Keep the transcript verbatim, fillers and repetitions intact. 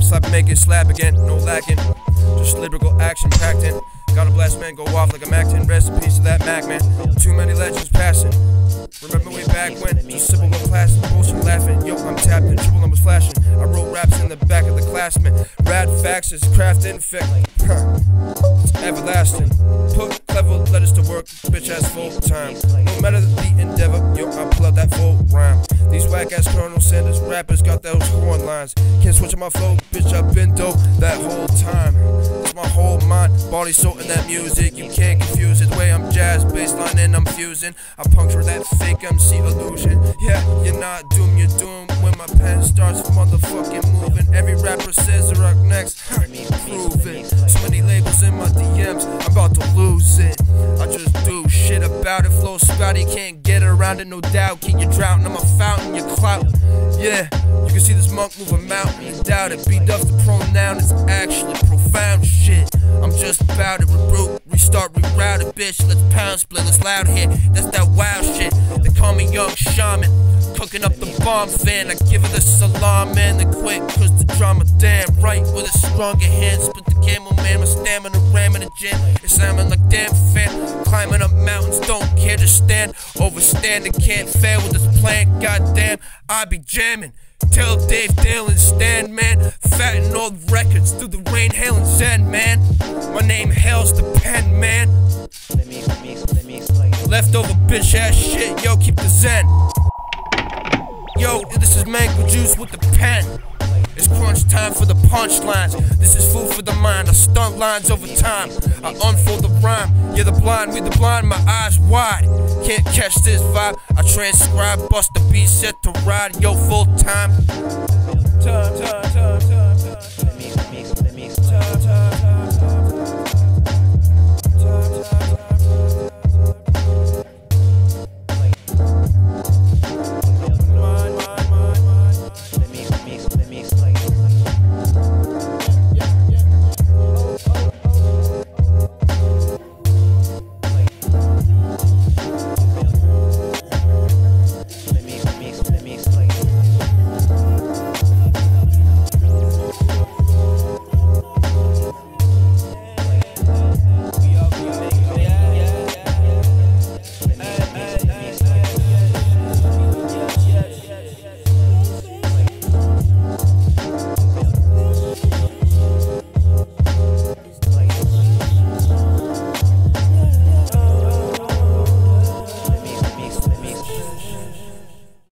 slap and make it slap again, no lacking. Just lyrical action packed in. Gotta blast, man, go off like a Mac ten. Rest in peace to that Mac, man. Too many legends passing. Remember way back when, just sipping with class and bullshit laughing. Yo, I'm tapped in, triple numbers flashing. I wrote raps in the back of the class, man. Rad facts is craft infect. Huh. It's everlasting. Put clever letters to work, bitch ass full time. No matter the endeavor, yo, I pull out that full rhyme. These whack ass Colonel Sanders rappers got those horn lines. Can't switch on my flow, bitch, I've been dope that whole time. It's my whole mind, body, soul in that music. You can't confuse it. The way I'm jazz, bassline, and I'm fusing. I puncture that fake M C illusion. Yeah, you're not doomed, you're doomed when my pen starts motherfucking moving. Every rapper says they're up next. Prove it. So many labels in my D Ms, I'm about to lose it. I just do shit about it. Flow spouty, can't get around it, no doubt. Keep you drowning, I'm a fountain, your clout. Yeah, you can see this monk move a mountain and doubt it. B Duff the pronoun is actually profound shit. I'm just about to reboot, restart, reroute it, bitch. Let's pound split, let's loud hit. That's that wild shit. They call me Young Shaman, cooking up the bomb fan. I give her the salam, man, the quick, cause the drama damn right with a stronger hand. Split the camel, man, my stamina ram in the gym. It's sounding like damn fan. Climbing up mountains, don't care to stand. Overstand and can't fail with this plan. Goddamn, I be jamming. Tell Dave Dillon stand, man. Fatten all the records through the rain, hail and zen, man. My name hails the pen, man. Let me, let me, let me explain. Leftover bitch ass shit, yo, keep the zen. Yo, this is mango juice with the pen. It's crunch time for the punchlines. This is food for the mind. I stunt lines over time. I unfold the rhyme. Yeah, the blind read the blind, my eyes wide. Can't catch this vibe. I transcribe, bust the beat, set to ride. Yo, full time. Time, time, time, time.